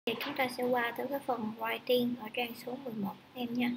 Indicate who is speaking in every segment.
Speaker 1: Thì chúng ta sẽ qua tới cái phần writing ở trang số 11 em nha.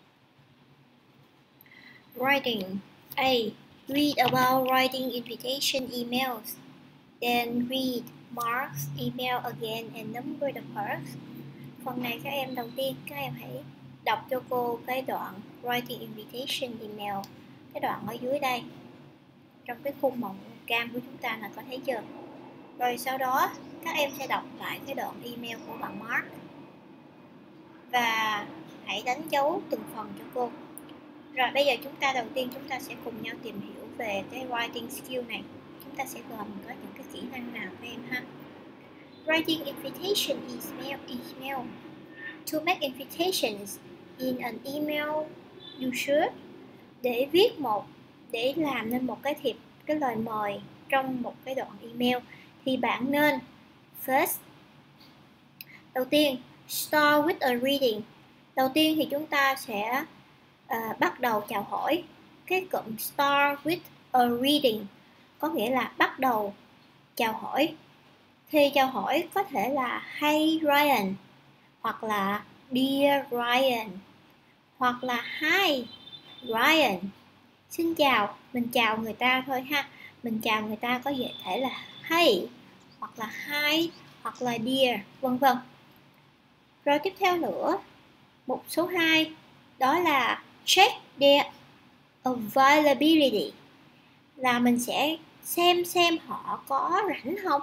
Speaker 1: Writing. A. Read about writing invitation emails. Then read Mark's email again and number the parts. Phần này các em đầu tiên các em hãy đọc cho cô cái đoạn writing invitation email, cái đoạn ở dưới đây trong cái khung màu cam của chúng ta là có thấy chưa? Rồi sau đó các em sẽ đọc lại cái đoạn email của bạn Mark và hãy đánh dấu từng phần cho cô. Rồi bây giờ đầu tiên chúng ta sẽ cùng nhau tìm hiểu về cái writing skill này. Chúng ta sẽ gồm có những cái kỹ năng nào các em ha? Writing invitation email. To make invitations in an email, you should để làm nên một cái lời mời trong một cái đoạn email thì bạn nên first, đầu tiên start with a reading. Đầu tiên thì chúng ta sẽ bắt đầu chào hỏi. Cái cụm start with a reading có nghĩa là bắt đầu chào hỏi. Thì chào hỏi có thể là Hey Ryan, hoặc là Dear Ryan, hoặc là Hi Ryan. Xin chào, mình chào người ta thôi ha. Mình chào người ta có thể là Hey, hoặc là Hi, hoặc là Dear, vân vân. Rồi tiếp theo nữa, mục số 2 đó là check their availability, là mình sẽ xem họ có rảnh không.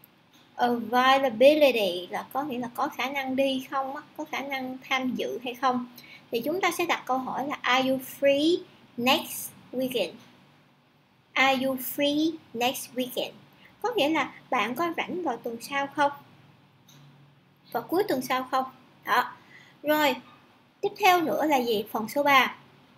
Speaker 1: Availability là có nghĩa là có khả năng đi không, có khả năng tham dự hay không. Thì chúng ta sẽ đặt câu hỏi là Are you free next weekend? Are you free next weekend? Có nghĩa là bạn có rảnh vào tuần sau không? Vào cuối tuần sau không? Đó. Rồi, tiếp theo nữa là gì? Phần số 3.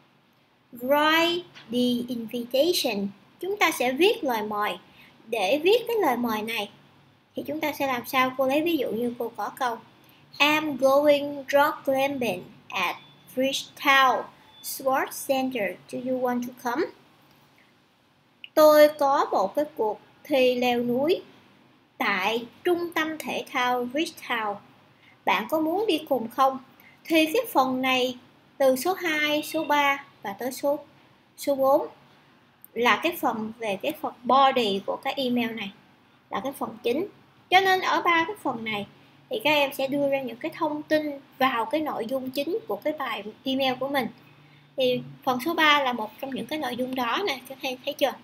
Speaker 1: Write the invitation. Chúng ta sẽ viết lời mời. Để viết cái lời mời này thì chúng ta sẽ làm sao? Cô lấy ví dụ như cô có câu I'm going rock climbing at Bridgetown Sports Center. Do you want to come? Tôi có một cái cuộc thi leo núi tại trung tâm thể thao Bridgetown. Bạn có muốn đi cùng không? Thì cái phần này từ số 2, số 3 và tới số 4 là cái phần về cái phần body của cái email này, là cái phần chính. Cho nên ở 3 cái phần này thì các em sẽ đưa ra những cái thông tin vào cái nội dung chính của cái bài email của mình. Thì phần số 3 là một trong những cái nội dung đó nè, các em thấy chưa?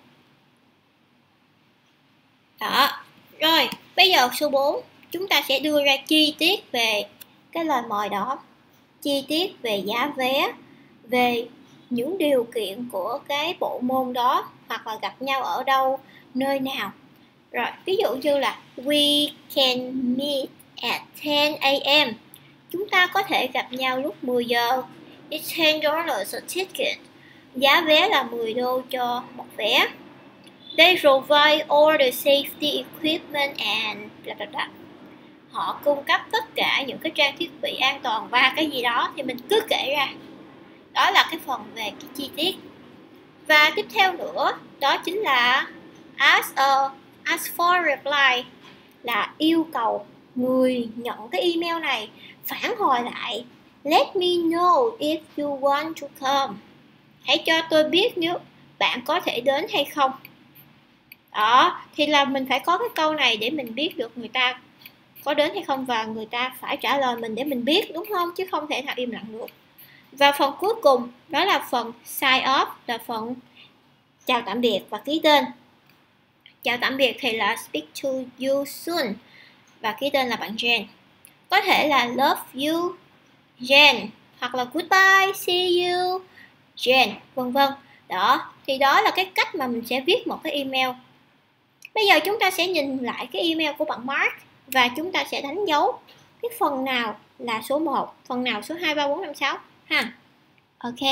Speaker 1: Đó. Rồi, bây giờ số 4 chúng ta sẽ đưa ra chi tiết về cái lời mời đó, chi tiết về giá vé, về những điều kiện của cái bộ môn đó, hoặc là gặp nhau ở đâu, nơi nào. Rồi, ví dụ như là We can meet at 10 a.m. Chúng ta có thể gặp nhau lúc 10 giờ. It's $10 a ticket. Giá vé là 10 đô cho một vé. They provide all the safety equipment and blah blah blah. Họ cung cấp tất cả những cái trang thiết bị an toàn và cái gì đó thì mình cứ kể ra. Đó là cái phần về cái chi tiết. Và tiếp theo nữa, đó chính là ask for reply, là yêu cầu người nhận cái email này phản hồi lại. Let me know if you want to come. Hãy cho tôi biết nếu bạn có thể đến hay không. Đó, thì là mình phải có cái câu này để mình biết được người ta có đến hay không, và người ta phải trả lời mình để mình biết, đúng không? Chứ không thể nào im lặng được. Và phần cuối cùng đó là phần sign off, là phần chào tạm biệt và ký tên. Chào tạm biệt thì là speak to you soon, và ký tên là bạn Jen. Có thể là love you Jen, hoặc là goodbye, see you Jen, vân vân. Đó, thì đó là cái cách mà mình sẽ viết một cái email. Bây giờ chúng ta sẽ nhìn lại cái email của bạn Mark và chúng ta sẽ đánh dấu cái phần nào là số 1, phần nào số 2, 3, 4, 5, 6 ha. Ok.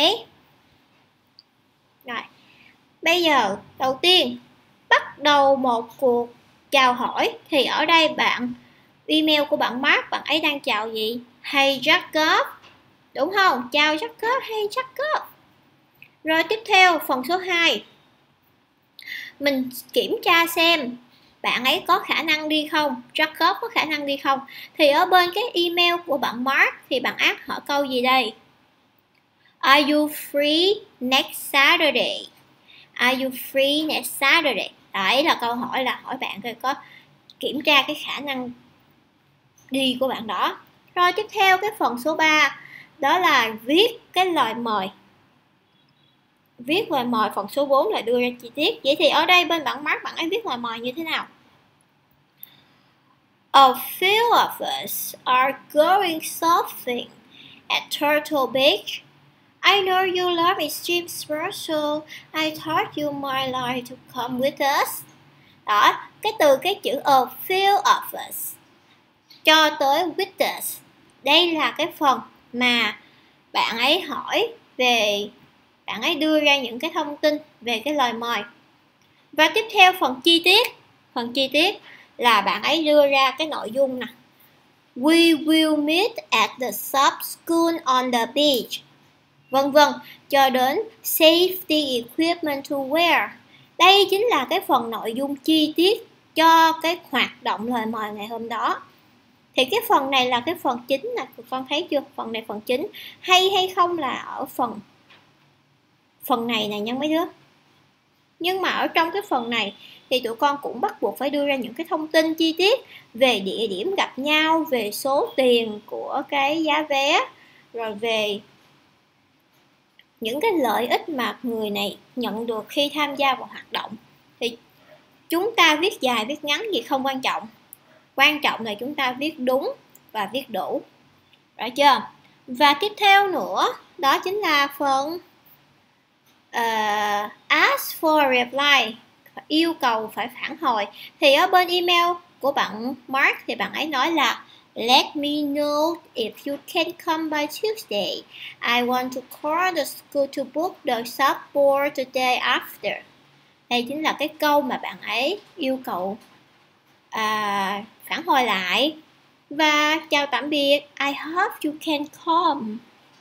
Speaker 1: Rồi. Bây giờ đầu tiên bắt đầu một cuộc chào hỏi thì ở đây email của bạn Mark, bạn ấy đang chào gì? Hey Jacob. Đúng không? Chào Jacob, hey Jacob. Rồi tiếp theo phần số 2. Mình kiểm tra xem bạn ấy có khả năng đi không, Jacob có khả năng đi không. Thì ở bên cái email của bạn Mark thì bạn ask hỏi câu gì đây? Are you free next Saturday? Are you free next Saturday? Đấy là câu hỏi, là hỏi bạn có kiểm tra cái khả năng đi của bạn đó. Rồi tiếp theo cái phần số 3 đó là viết cái lời mời. Viết lời mời phần số 4 là đưa ra chi tiết. Vậy thì ở đây bên bạn Mark bạn ấy viết lời mời như thế nào? A few of us are going surfing at Turtle Beach. I know you love extreme sports, so I thought you might like to come with us. Đó, cái chữ a few of us cho tới with us. Đây là cái phần mà bạn ấy hỏi về, bạn ấy đưa ra những cái thông tin về cái lời mời. Và tiếp theo phần chi tiết. Phần chi tiết là bạn ấy đưa ra cái nội dung nè. We will meet at the sub school on the beach. Vân vân, cho đến safety equipment to wear. Đây chính là cái phần nội dung chi tiết cho cái hoạt động lời mời ngày hôm đó. Thì cái phần này là cái phần chính nè, con thấy chưa? Phần này phần chính. Hay không là ở phần này nè nha mấy đứa. Nhưng mà ở trong cái phần này thì tụi con cũng bắt buộc phải đưa ra những cái thông tin chi tiết về địa điểm gặp nhau, về số tiền của cái giá vé, rồi về những cái lợi ích mà người này nhận được khi tham gia vào hoạt động. Thì chúng ta viết dài viết ngắn gì không quan trọng. Quan trọng là chúng ta viết đúng và viết đủ. Rõ chưa? Và tiếp theo nữa đó chính là phần ask for a reply, yêu cầu phải phản hồi. Thì ở bên email của bạn Mark thì bạn ấy nói là let me know if you can come by Tuesday. I want to call the school to book the supper the day after. Đây chính là cái câu mà bạn ấy yêu cầu phản hồi lại. Và chào tạm biệt, I hope you can come.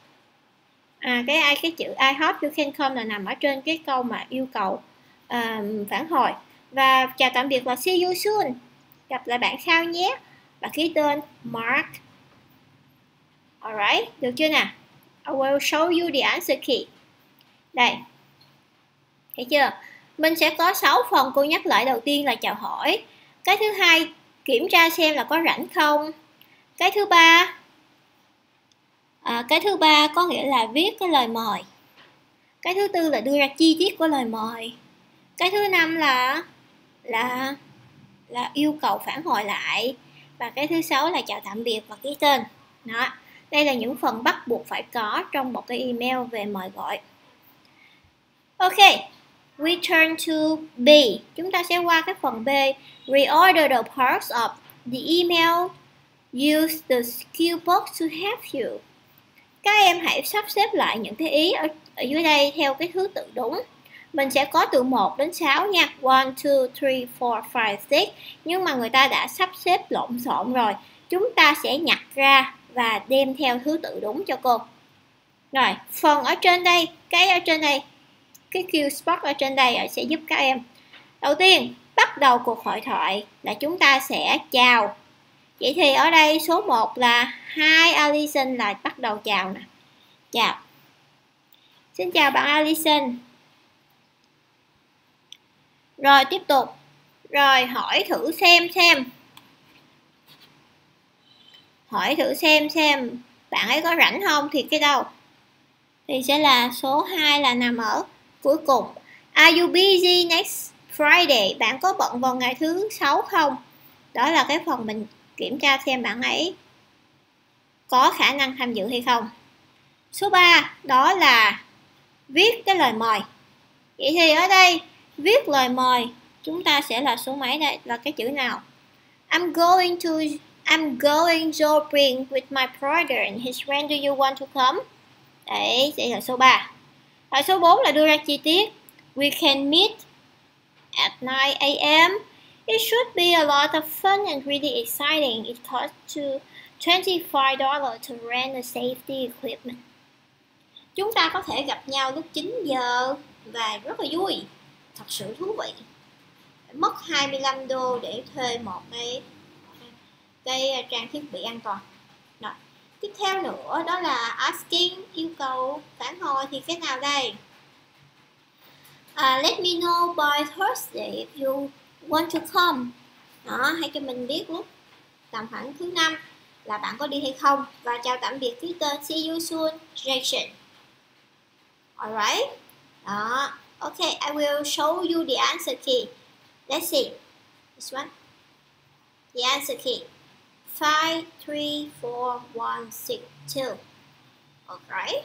Speaker 1: Cái chữ I hope you can come là nằm ở trên cái câu mà yêu cầu phản hồi. Và chào tạm biệt là see you soon, gặp lại bạn sau nhé, và ký tên Mark. Alright, được chưa nè? I will show you the answer key. Đây, thấy chưa? Mình sẽ có 6 phần, cô nhắc lại. Đầu tiên là chào hỏi. Cái thứ hai, kiểm tra xem là có rảnh không. Cái thứ ba có nghĩa là viết cái lời mời. Cái thứ tư là đưa ra chi tiết của lời mời. Cái thứ năm là yêu cầu phản hồi lại. Và cái thứ sáu là chào tạm biệt và ký tên. Đó. Đây là những phần bắt buộc phải có trong một cái email về mời gọi. Ok, we turn to B. Chúng ta sẽ qua cái phần B. Reorder the parts of the email. Use the skill box to help you. Các em hãy sắp xếp lại những cái ý ở dưới đây theo cái thứ tự đúng. Mình sẽ có từ 1 đến 6 nha. 1, 2, 3, 4, 5, 6. Nhưng mà người ta đã sắp xếp lộn xộn rồi. Chúng ta sẽ nhặt ra và đem theo thứ tự đúng cho cô. Rồi, phần ở trên đây, cái ở trên đây, cái Q spot ở trên đây sẽ giúp các em. Đầu tiên, bắt đầu cuộc hội thoại là chúng ta sẽ chào. Vậy thì ở đây số 1 là Hi Alison, là bắt đầu chào nè. Chào. Xin chào bạn Alison. Rồi tiếp tục. Rồi hỏi thử xem. Hỏi thử xem bạn ấy có rảnh không, thì cái đâu? Thì sẽ là số 2 là nằm ở cuối cùng. Are you busy next Friday? Bạn có bận vào ngày thứ 6 không? Đó là cái phần mình kiểm tra xem bạn ấy có khả năng tham dự hay không. Số 3 đó là viết cái lời mời. Vậy thì ở đây viết lời mời chúng ta sẽ là số mấy đây, là cái chữ nào? I'm going shopping with my brother and his friend. Do you want to come? Đấy, sẽ là số 3. Và số 4 là đưa ra chi tiết. We can meet at 9 a.m. It should be a lot of fun and really exciting. It costs $25 to rent a safety equipment. Chúng ta có thể gặp nhau lúc 9 giờ và rất là vui. Thật sự thú vị. mất 25 đô để thuê một cái trang thiết bị an toàn. Rồi. Tiếp theo nữa đó là asking, yêu cầu, phản hồi thì cái nào đây? Let me know by Thursday if you want to come. Đó, hãy cho mình biết lúc tầm khoảng thứ năm là bạn có đi hay không. Và chào tạm biệt ký tên, see you soon, rejection. Alright. Đó. Okay, I will show you the answer key. Let's see. This one. The answer key. 5, 3, 4, 1, 6, 2. Okay.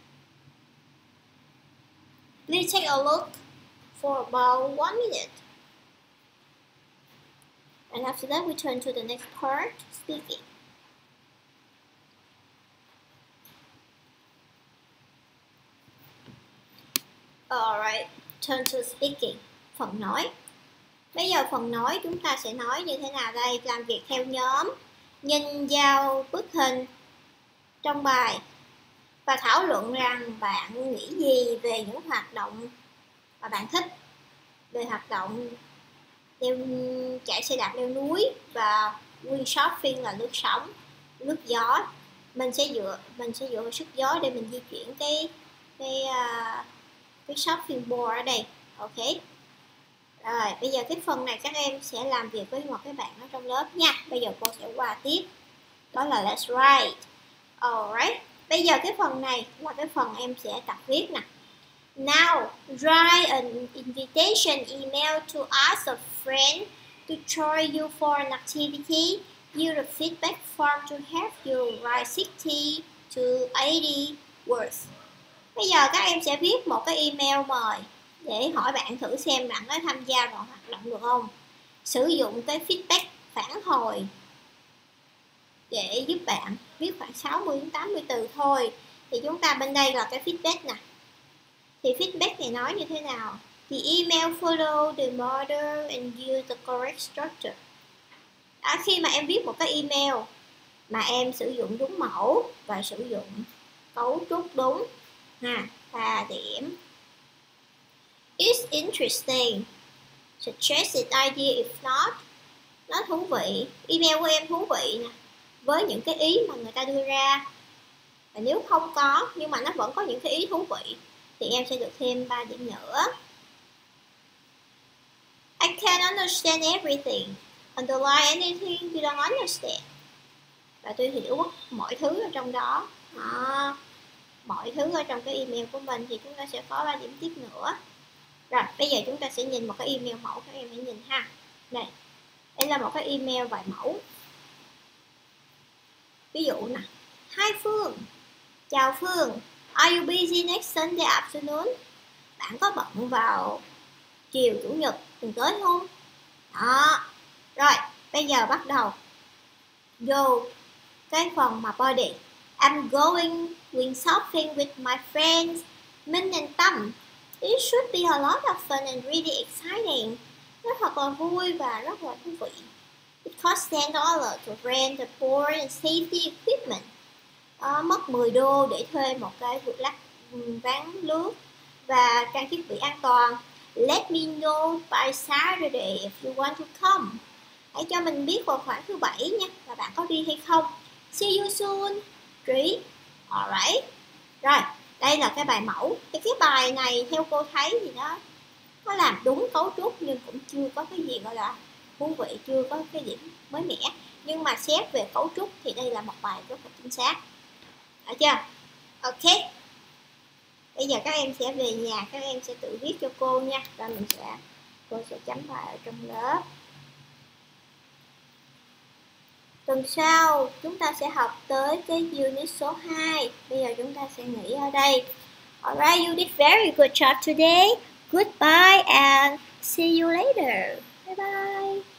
Speaker 1: Please take a look for about 1 minute. And after that, we turn to the next part, speaking. Alright, turn to speaking. Phần nói. Bây giờ phần nói chúng ta sẽ nói như thế nào đây? Làm việc theo nhóm, nhìn vào bức hình trong bài và thảo luận rằng bạn nghĩ gì về những hoạt động mà bạn thích. Về hoạt động chạy xe đạp leo núi và windsurfing là lướt sóng, lướt gió. Mình sẽ dựa vào sức gió để mình di chuyển cái surfing board ở đây. Ok. Rồi, bây giờ cái phần này các em sẽ làm việc với một cái bạn ở trong lớp nha. Bây giờ cô sẽ qua tiếp. Đó là let's write. Alright. Bây giờ cái phần này là cái phần em sẽ tập viết nè. Now, write an invitation email to ask a friend to join you for an activity. Use the feedback form to help you write 60 to 80 words. Bây giờ các em sẽ viết một cái email mời để hỏi bạn thử xem bạn có tham gia vào hoạt động được không. Sử dụng cái feedback phản hồi để giúp bạn viết khoảng 60 đến 80 từ thôi. Thì chúng ta bên đây là cái feedback nè. Thì feedback này nói như thế nào? The email follow the model and use the correct structure. Khi mà em viết một cái email mà em sử dụng đúng mẫu và sử dụng cấu trúc đúng ha, và điểm It's interesting. Suggested idea if not. Nó thú vị. Email của em thú vị nè, với những cái ý mà người ta đưa ra. Và nếu không có, nhưng mà nó vẫn có những cái ý thú vị, thì em sẽ được thêm 3 điểm nữa. I can't understand everything. Underline anything you don't understand. Và tôi hiểu mọi thứ ở trong đó. Mọi thứ ở trong cái email của mình thì chúng ta sẽ có 3 điểm tiếp nữa. Rồi, bây giờ chúng ta sẽ nhìn một cái email mẫu, các em hãy nhìn ha. Đây, đây là một cái email bài mẫu. Ví dụ nè, Hi Phương, chào Phương, are you busy next Sunday afternoon? Bạn có bận vào chiều chủ nhật tuần tới không? Đó. Rồi, bây giờ bắt đầu vô cái phần mà body. I'm going windsurfing with my friends Minh and Tâm. It should be a lot of fun and really exciting. Nó thật là vui và rất là thú vị. It costs $10 to rent the board and safety equipment. Mất 10 đô để thuê một cái ván lướt và trang thiết bị an toàn. Let me know by Saturday if you want to come. Hãy cho mình biết vào khoảng thứ Bảy nha, là bạn có đi hay không. See you soon, Trí. Alright. Rồi, đây là cái bài mẫu. Thì cái bài này theo cô thấy thì nó làm đúng cấu trúc nhưng cũng chưa có cái gì gọi là thú vị, chưa có cái điểm mới mẻ. Nhưng mà xét về cấu trúc thì đây là một bài rất là chính xác. Được chưa? Ok. Bây giờ các em sẽ về nhà, các em sẽ tự viết cho cô nha. Và cô sẽ chấm bài ở trong lớp. Tuần sau chúng ta sẽ học tới cái unit số 2. Bây giờ chúng ta sẽ nghỉ ở đây. Alright, you did very good job today. Goodbye and see you later. Bye bye.